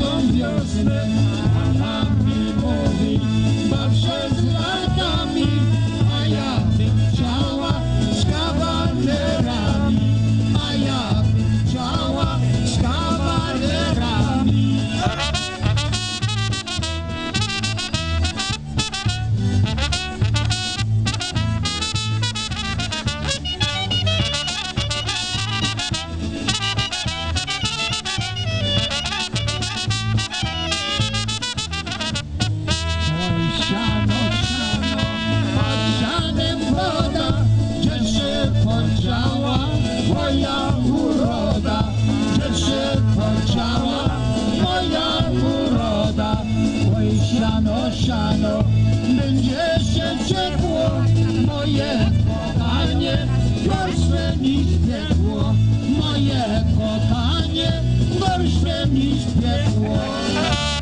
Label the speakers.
Speaker 1: każdą wiosnę, a mi mówi, baw się z latami, a ja bym chciała z kawalerami, a ja bym chciała z kawalerami. Moja uroda, że się podziała, moja uroda. Oj, siano, siano, będzie się ciepło, moje kochanie, gorsze niż piekło, moje kochanie, gorsze niż piekło.